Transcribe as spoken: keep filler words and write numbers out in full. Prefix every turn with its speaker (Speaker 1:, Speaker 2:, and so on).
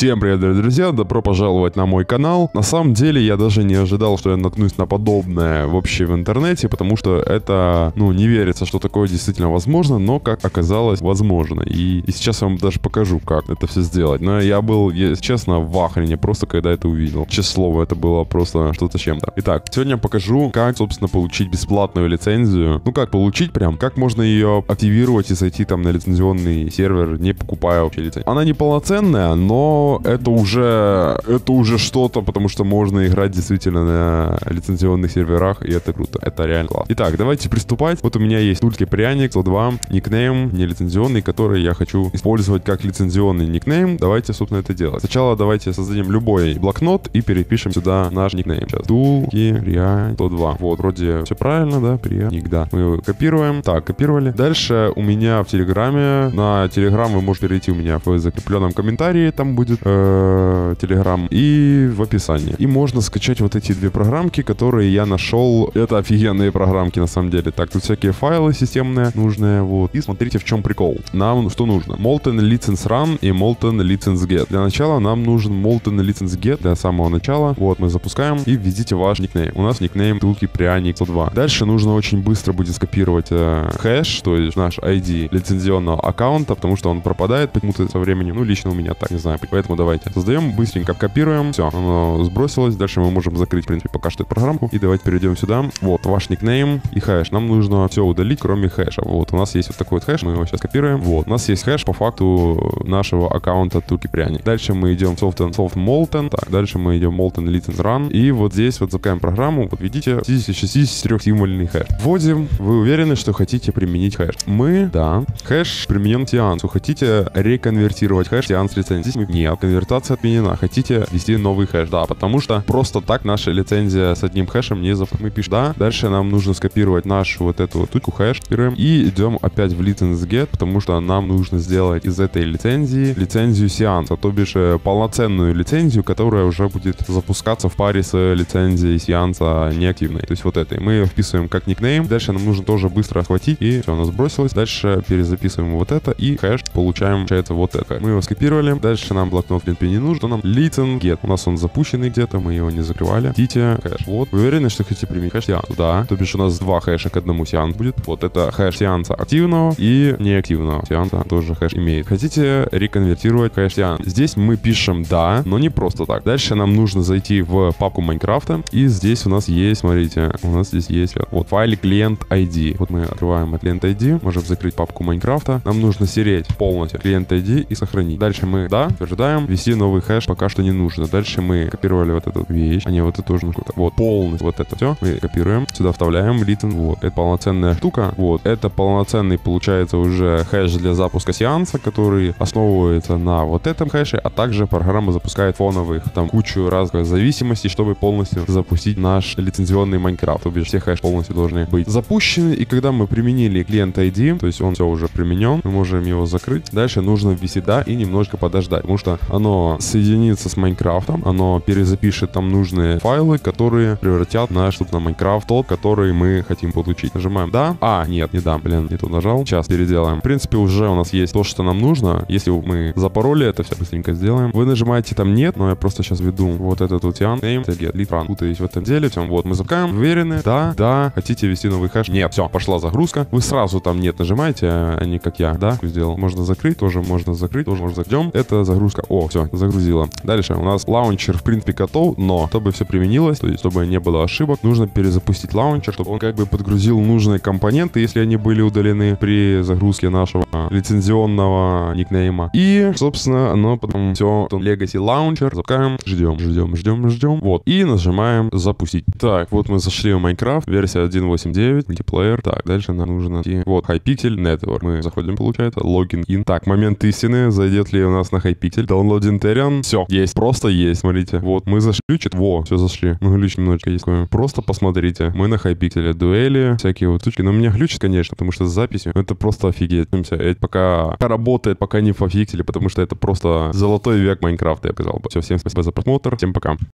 Speaker 1: Всем привет, дорогие друзья, добро пожаловать на мой канал. На самом деле, я даже не ожидал, что я наткнусь на подобное вообще в интернете, потому что это, ну, не верится, что такое действительно возможно, но, как оказалось, возможно. И, и сейчас я вам даже покажу, как это все сделать. Но я был, если честно, в ахрене просто, когда это увидел. Честное слово, это было просто что-то с чем-то. Итак, сегодня я покажу, как, собственно, получить бесплатную лицензию. Ну, как получить прям, как можно ее активировать и зайти там на лицензионный сервер, не покупая вообще лицензию. Она не полноценная, но это уже, это уже что-то, потому что можно играть действительно на лицензионных серверах, и это круто. Это реально классно. Итак, давайте приступать. Вот у меня есть Тульский пряник, сто два, никнейм нелицензионный, который я хочу использовать как лицензионный никнейм. Давайте, собственно, это делать. Сначала давайте создадим любой блокнот и перепишем сюда наш никнейм. Сейчас. Тульский пряник сто два. Вот, вроде все правильно, да? Пряник, да. Мы его копируем. Так, копировали. Дальше у меня в Телеграме, на Телеграм вы можете перейти у меня в закрепленном комментарии, там будет Телеграм, и в описании. И можно скачать вот эти две программки, которые я нашел. Это офигенные программки на самом деле. Так, тут всякие файлы системные нужные, вот. И смотрите, в чем прикол. Нам что нужно? Molten License Run и Molten License Get. Для начала нам нужен Molten License Get для самого начала. Вот, мы запускаем и введите ваш никнейм. У нас никнейм Тульский пряник сто два. Дальше нужно очень быстро будет скопировать э, хэш, то есть наш ай ди лицензионного аккаунта, потому что он пропадает почему-то со временем. Ну, лично у меня так, не знаю. Поэтому давайте создаем, быстренько копируем. Все, оно сбросилось. Дальше мы можем закрыть, в принципе, пока что эту программку. И давайте перейдем сюда. Вот, ваш никнейм и хэш. Нам нужно все удалить, кроме хэша. Вот, у нас есть вот такой вот хэш. Мы его сейчас копируем. Вот, у нас есть хэш по факту нашего аккаунта Тульский пряник. Дальше мы идем soft, soft molten. Так, дальше мы идем molten license run. И вот здесь вот запускаем программу. Вот видите, шестьдесят четыре символьный хэш. Вводим. Вы уверены, что хотите применить хэш? Мы, да. Хэш применен к сеансу. Хотите реконвертировать хэш сеанс лицензии? Здесь мы нет. Конвертация отменена. Хотите ввести новый хэш? Да, потому что просто так наша лицензия с одним хэшем не зап... Мы пишем да. Дальше нам нужно скопировать нашу вот эту вот точку хэш. Копируем. И идем опять в license get, потому что нам нужно сделать из этой лицензии лицензию сеанса, то бишь полноценную лицензию, которая уже будет запускаться в паре с лицензией сеанса неактивной. То есть вот этой. Мы ее вписываем как никнейм. Дальше нам нужно тоже быстро схватить. И все, оно сбросилось. Дальше перезаписываем вот это. И хэш получаем, получается, вот это. Мы его скопировали. Дальше нам блокнот, в принципе, не нужен. Нам license get. У нас он запущенный где-то. Мы его не закрывали. Введите хэш. Вот. Вы уверены, что хотите применить хэш сеанс? Да. То бишь у нас два хэша к одному сеансу будет. Вот это хэш сеанса активного и неактивного сеанса. Тоже хэш имеет. Хотите реконвертировать хэш сеанс? Здесь мы пишем да, но не просто так. Дальше нам нужно зайти в папку Майнкрафта. И здесь у нас есть, смотрите, у нас здесь есть вот файлик клиент ай ди. Вот мы открываем клиент ай ди. Можем закрыть папку Майнкрафта. Нам нужно стереть полностью клиент ай ди и сохранить. Дальше мы да, утверждаем. Ввести новый хэш пока что не нужно. Дальше мы копировали вот эту вещь. А не, вот это тоже нужно. Вот, полностью вот это все. Мы копируем. Сюда вставляем лиценз. Вот. Это полноценная штука. Вот. Это полноценный, получается, уже хэш для запуска сеанса, который основывается на вот этом хэше, а также программа запускает фоновых там кучу разных зависимостей, чтобы полностью запустить наш лицензионный Майнкрафт. То бишь все хэши полностью должны быть запущены. И когда мы применили клиент ай ди, то есть он все уже применен, мы можем его закрыть. Дальше нужно ввести да и немножко подождать, потому что оно соединится с Майнкрафтом, оно перезапишет там нужные файлы, которые превратят наш тут на Майнкрафт тот, который мы хотим получить. Нажимаем да. А, нет, не да, блин, не тут нажал. Сейчас переделаем. В принципе, уже у нас есть то, что нам нужно. Если мы запороли, это все быстренько сделаем. Вы нажимаете там нет, но я просто сейчас введу вот этот вот сеанс. Name, get, lead run. Путаюсь в этом деле. Все, вот мы запускаем. Уверены? Да, да. Хотите ввести новый хэш? Нет. Все, пошла загрузка. Вы сразу там нет нажимаете, а не как я, да, сделал. Можно закрыть, тоже можно закрыть, тоже можно закрыть. Это загрузка. О, все, загрузила. Дальше у нас лаунчер в принципе готов, но чтобы все применилось, то есть чтобы не было ошибок, нужно перезапустить лаунчер, чтобы он как бы подгрузил нужные компоненты, если они были удалены при загрузке нашего лицензионного никнейма. И, собственно, оно потом все, Legacy Launcher, запускаем, ждем, ждем, ждем, ждем. Вот, и нажимаем запустить. Так, вот мы зашли в Minecraft, версия один точка восемь точка девять, мультиплеер. Так, дальше нам нужно найти, вот, Hypixel Network. Мы заходим, получается, логин in. Так, момент истины, зайдет ли у нас на Hypixel, downloading Terion. Все, есть, просто есть, смотрите. Вот, мы зашли, чуть, во, все зашли. Мы глючим немножечко есть. Просто посмотрите, мы на Hypixel, дуэли, всякие вот штучки. Но у меня глючит, конечно, потому что с записью это просто офигеть. Это пока работает, пока не по фикселе, потому что это просто золотой век Майнкрафта, я сказал бы. Все, всем спасибо за просмотр, всем пока.